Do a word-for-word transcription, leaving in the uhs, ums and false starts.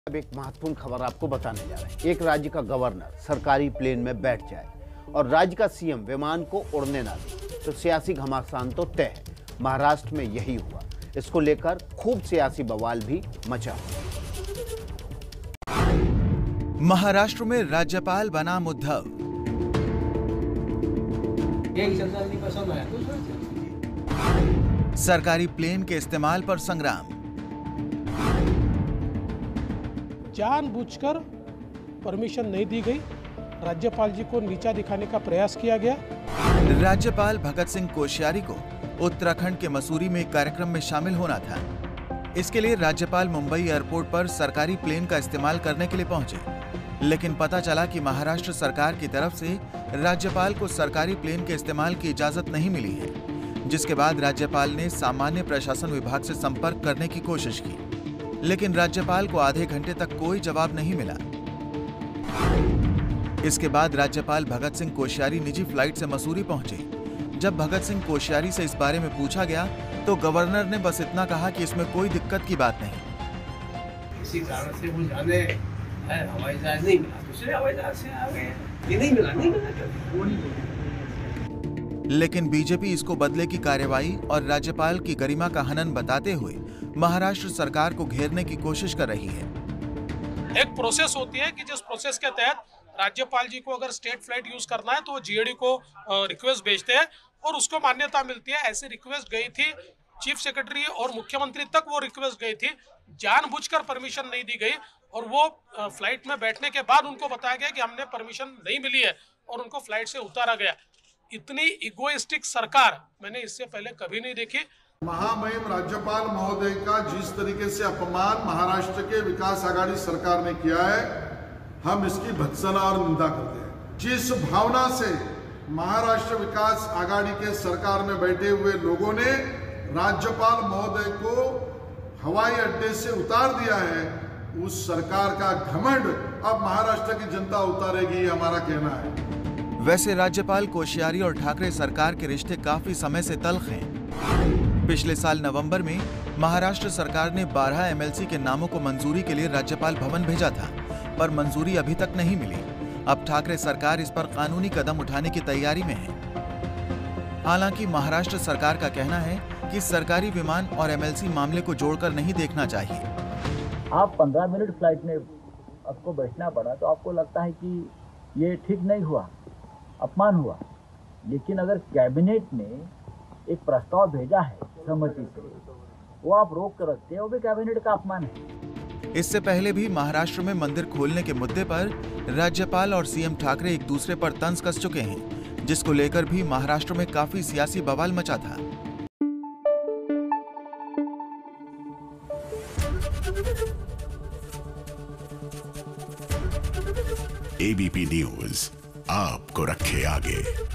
अब एक महत्वपूर्ण खबर आपको बताने जा रहे हैं। एक राज्य का गवर्नर सरकारी प्लेन में बैठ जाए और राज्य का सीएम विमान को उड़ने ना दे तो सियासी घमासान तो तय है। महाराष्ट्र में यही हुआ। इसको लेकर खूब सियासी बवाल भी मचा। महाराष्ट्र में राज्यपाल बनाम उद्धव। सरकारी प्लेन के इस्तेमाल पर संग्राम। जानबूझकर परमिशन नहीं दी गई, राज्यपाल जी को नीचा दिखाने का प्रयास किया गया। राज्यपाल भगत सिंह कोश्यारी को उत्तराखंड के मसूरी में एक कार्यक्रम में शामिल होना था। इसके लिए राज्यपाल मुंबई एयरपोर्ट पर सरकारी प्लेन का इस्तेमाल करने के लिए पहुंचे, लेकिन पता चला कि महाराष्ट्र सरकार की तरफ से राज्यपाल को सरकारी प्लेन के इस्तेमाल की इजाजत नहीं मिली है, जिसके बाद राज्यपाल ने सामान्य प्रशासन विभाग से संपर्क करने की कोशिश की, लेकिन राज्यपाल को आधे घंटे तक कोई जवाब नहीं मिला। इसके बाद राज्यपाल भगत सिंह कोश्यारी निजी फ्लाइट से मसूरी पहुंचे। जब भगत सिंह कोश्यारी से इस बारे में पूछा गया तो गवर्नर ने बस इतना कहा कि इसमें कोई दिक्कत की बात नहीं। इसी कारण से वो जाने हवाई जहाज नहीं मिला, दूसरे हवाई जहाज से आ गए। ये नहीं मिला, नहीं मिला। लेकिन बीजेपी इसको बदले की कार्रवाई और राज्यपाल की गरिमा का हनन बताते हुए महाराष्ट्र सरकार को घेरने की कोशिश कर रही है। एक प्रोसेस होती है कि जिस प्रोसेस के तहत राज्यपाल जी को अगर स्टेट फ्लाइट यूज करना है तो वो जीएडी को रिक्वेस्ट भेजते हैं और उसको मान्यता मिलती है। ऐसी रिक्वेस्ट गई थी चीफ सेक्रेटरी और मुख्यमंत्री तक वो रिक्वेस्ट गई थी। जानबूझकर परमिशन नहीं दी गई और वो फ्लाइट में बैठने के बाद उनको बताया गया कि हमने परमिशन नहीं मिली है और उनको फ्लाइट से उतारा गया। इतनी इगोइस्टिक सरकार मैंने इससे पहले कभी नहीं देखी। महामहिम राज्यपाल महोदय का जिस तरीके से अपमान महाराष्ट्र के विकास आघाड़ी सरकार ने किया है, हम इसकी भत्सना और निंदा करते हैं। जिस भावना से महाराष्ट्र विकास आघाड़ी के सरकार में बैठे हुए लोगों ने राज्यपाल महोदय को हवाई अड्डे से उतार दिया है, उस सरकार का घमंड अब महाराष्ट्र की जनता उतारेगी, हमारा कहना है। वैसे राज्यपाल कोश्यारी और ठाकरे सरकार के रिश्ते काफी समय से तल्ख हैं। पिछले साल नवंबर में महाराष्ट्र सरकार ने बारह एमएलसी के नामों को मंजूरी के लिए राज्यपाल भवन भेजा था, पर मंजूरी अभी तक नहीं मिली। अब ठाकरे सरकार इस पर कानूनी कदम उठाने की तैयारी में है। हालांकि महाराष्ट्र सरकार का कहना है कि सरकारी विमान और एमएलसी मामले को जोड़कर नहीं देखना चाहिए। आप पंद्रह मिनट फ्लाइट में आपको बैठना पड़ा तो आपको लगता है कि ये ठीक नहीं हुआ, अपमान हुआ। लेकिन अगर कैबिनेट ने एक प्रस्ताव भेजा है सहमति से, वो आप रोक कर रखते हैं, वो भी कैबिनेट का अपमान है। इससे पहले भी महाराष्ट्र में मंदिर खोलने के मुद्दे पर राज्यपाल और सीएम ठाकरे एक दूसरे पर तंज कस चुके हैं, जिसको लेकर भी महाराष्ट्र में काफी सियासी बवाल मचा था। एबीपी न्यूज आपको रखे आगे।